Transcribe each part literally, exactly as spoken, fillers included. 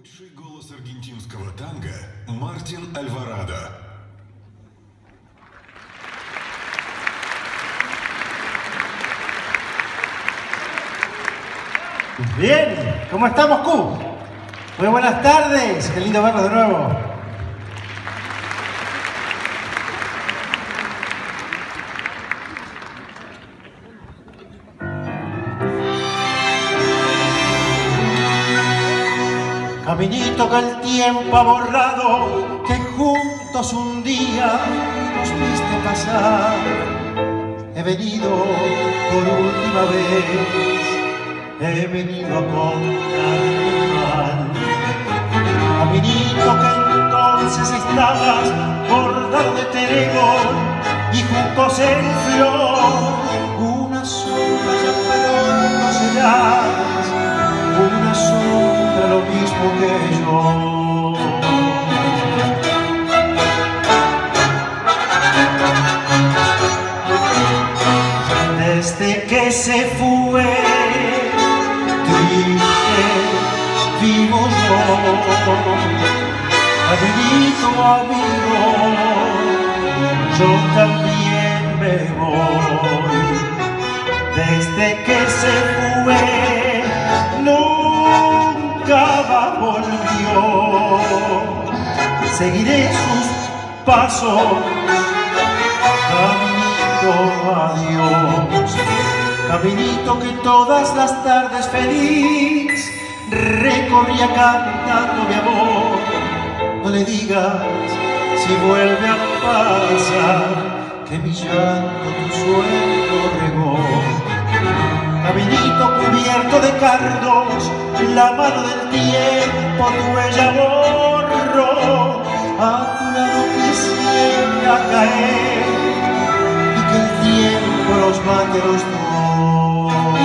Лучший голос аргентинского танго Мартин Альварадо. Bien, ¿cómo está Moscú? Muy buenas tardes, qué lindo verlos de nuevo. Caminito que el tiempo ha borrado, que juntos un día nos viste pasar. He venido por última vez, he venido a contarme mal. Caminito que entonces estabas bordado de teregón y juncos en flor. Una sombra ya pronto serás, una sombra lo mismo que yo. Desde que se fue, triste vivo yo, caminito amigo, yo también me voy. Desde que se fue, nunca más volvió. Seguiré sus pasos, caminito adiós. Caminito que todas las tardes feliz recorría cantando mi amor. No le digas si vuelve a pasar que mi llanto tu sueño regó. Caminito cubierto de cardos, la mano del tiempo tu huella borró. A tu lado quisiera caer y que el tiempo los mate a los dos.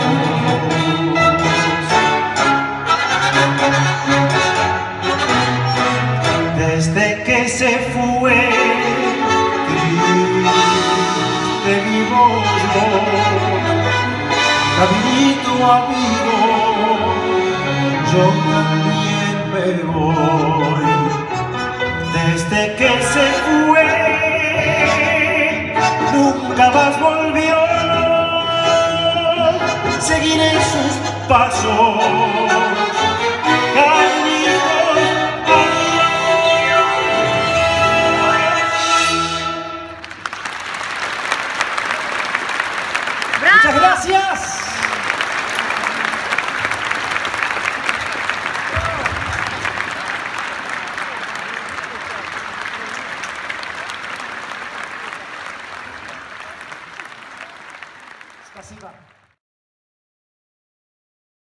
Desde que se fue, triste vivo yo, caminito amigo, yo también me voy. Desde que se fue, nunca más volvió. Seguiré sus pasos, caminito, adiós. Muchas gracias. Спасибо.